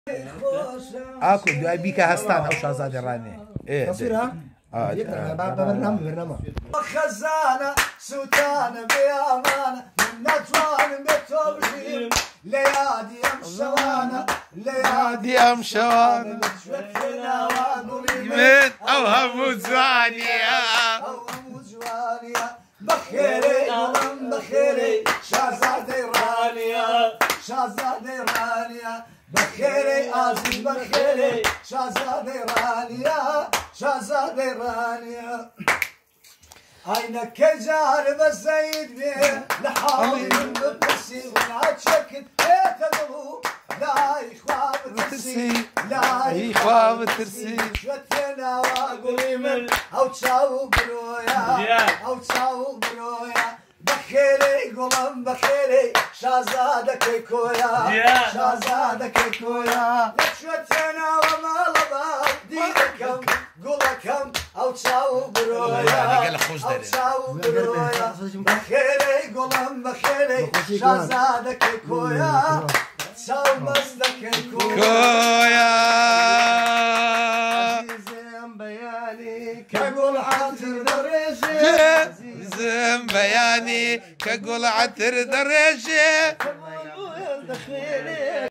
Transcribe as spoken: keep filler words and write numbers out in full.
اكو دوای بیکە هەستان ئەو شازادە ڕانێ تصويرها؟ اه برنامج برنامج خزانة سلطانة بأمانة من نجوان بتوبجيم ليادي أم شوانة ليادي أم شوانة من أوهم زوانية أوهم زوانية بخيري قلم بخيري شازادة رانية شازادة رانية بخيري عزيز بخيري شازادة رانية شازادة رانية عينك جارب الزيد بيه لحالي من بترسي ونعتشكت هيتدلو لا إخوة بترسي لا إخوة بترسي شوتنا واقولي من أو تشاو برويا أو تشاو برويا بخيري قلم بخيري شازادة كيكويا شازادة كيكويا شوتنا وما لبا دينكم قولكم أو تشاو برويا أو تشاو برويا بخيري قلم بخيري شازادة كيكويا تشاو مزدك كيكويا عزيزم بياني كقول عطر دريشي زم بياني كقول عطر دريشي